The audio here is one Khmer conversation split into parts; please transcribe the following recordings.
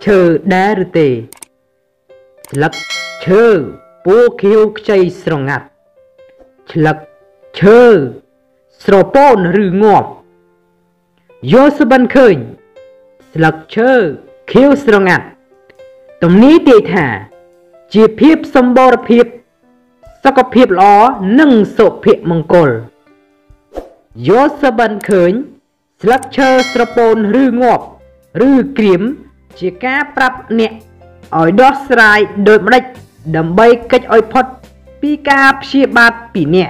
ឈើដែរឬទេស្លឹកឈើពូខៀវខ្ចីស្រងាត់ស្លឹកឈើស្រពោនឬងាប់យកសបិនឃើញស្លឹកឈើខៀវស្រងាត់ទំនីទាយថាជាភាពសម្បូរភាពសុខភាពល្អនិងសុភមង្គលយកសបិនឃើញស្លឹកឈើស្រពោនឬងាប់ឬក្រៀមជាការប្រាប់អ្នកឲ្យដោះស្រាយដូចម្ដេចដើម្បីគេចឲ្យផុតពីការព្យាបាទពីអ្នក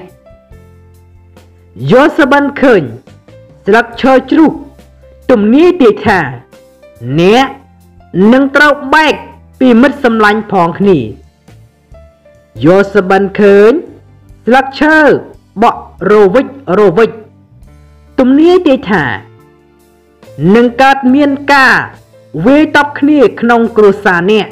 យកសបិនឃើញស្លឹកឈើជ្រុះទំនាយទាយថាអ្នកនឹងត្រូវបែកពីមិត្តសម្លាញ់ផងគ្នាយកសបិនឃើញស្លឹកឈើបក់រវិចទំនាយទាយថានឹងកើតមានការវាយតប់គ្នាក្នុងគ្រួសារអ្នក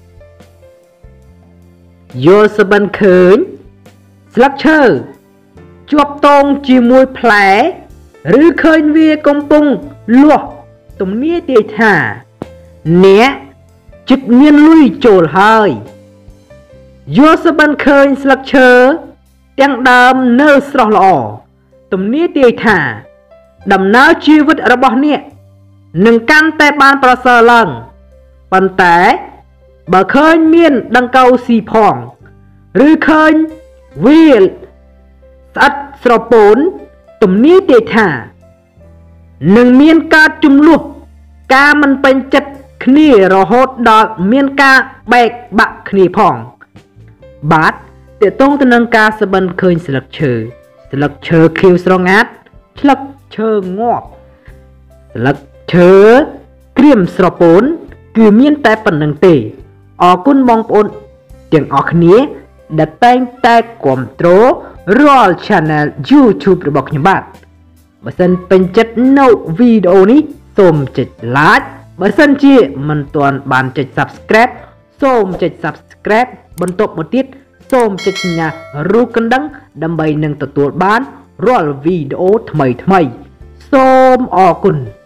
យកសបិនឃើញស្លឹកឈើជាប់តងជាមួយផ្លែឬឃើញវាកំពុងលាស់ទំនាយទាយថាអ្នកជិតមានលុយចូលហើយយកសបិនឃើញស្លឹកឈើទាំងដើមនៅស្រស់ល្អទំនាយទាយថាដំណើរជីវិតរបស់អ្នកនឹងកាន់តែបានប្រសើរឡើងប៉ុន្តែបើឃើញមានដង្កូវស៊ីផងឬឃើញវាស្អិតស្រពោនទំនាយទាយថានឹងមានការជំលោះការមិនពេញចិត្តគ្នារហូតដល់មានការបែកបាក់គ្នាផងបាទទាក់ទងទៅនឹងការសបិនឃើញស្លឹកឈើខៀវស្រងាត់ស្លឹកឈើងាប់ស្លឹកឈើក្រៀមស្រពោនគឺមានតែប៉ុណ្្នឹងទេអរគុណបងប្អូនទាំងអស់គ្នាដែលតែងតែគាំទ្ររាល់ Channel YouTube របស់ខ្ញុំបាទបើសិនពេញចិត្តនៅវីដេអូនេះសូមចុច Like បើសិនជាមិនទាន់បានចុច Subscribe សូមចុច Subscribe បន្ទាប់មកទៀតសូមចុចសញ្ញារូបកណ្ដឹងដើម្បីនឹងទទួលបានរាល់វីដេអូថ្មីសូមអរគុណ